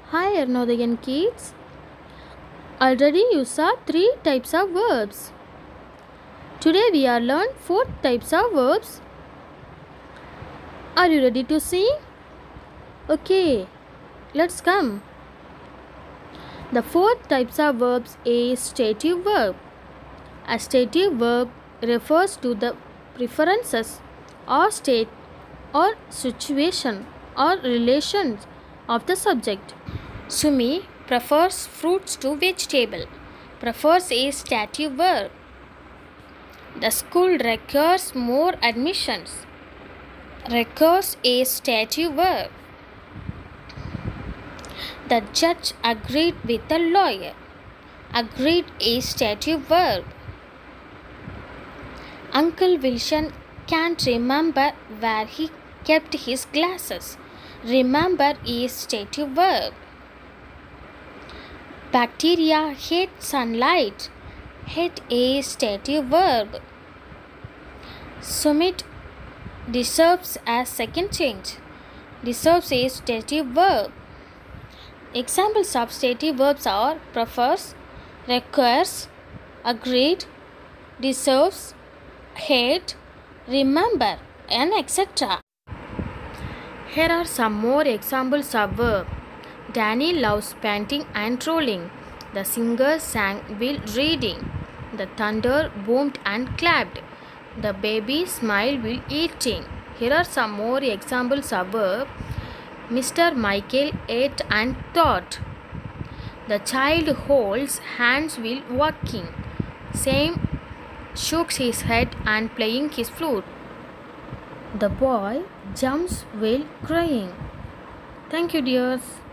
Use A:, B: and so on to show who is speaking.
A: Hi Arnodyan kids. Already you saw three types of verbs. Today we are learn four types of verbs. Are you ready to see? Okay, let's come. The fourth types of verbs is stative verb. A stative verb refers to the preferences or state or situation or relations of the subject. Sumi prefers fruits to vegetable. Prefers a stative verb. The school requires more admissions. Requires a stative verb. The judge agreed with the lawyer. Agreed a stative verb. Uncle Wilson can't remember where he kept his glasses. Remember is stative verb. Bacteria hate sunlight. Hate a stative verb. Sumit deserves a second chance. Deserves a stative verb. Examples of stative verbs are prefers, requires, agreed, deserves, hate, remember, and etc. Here are some more examples of verb. Danny loves painting and trolling. The singer sang while reading. The thunder boomed and clapped. The baby smiled while eating. Here are some more examples of verb. Mr. Michael ate and thought. The child holds hands while walking. Sam shook his head and playing his flute. The boy jumps while crying. Thank you, dears.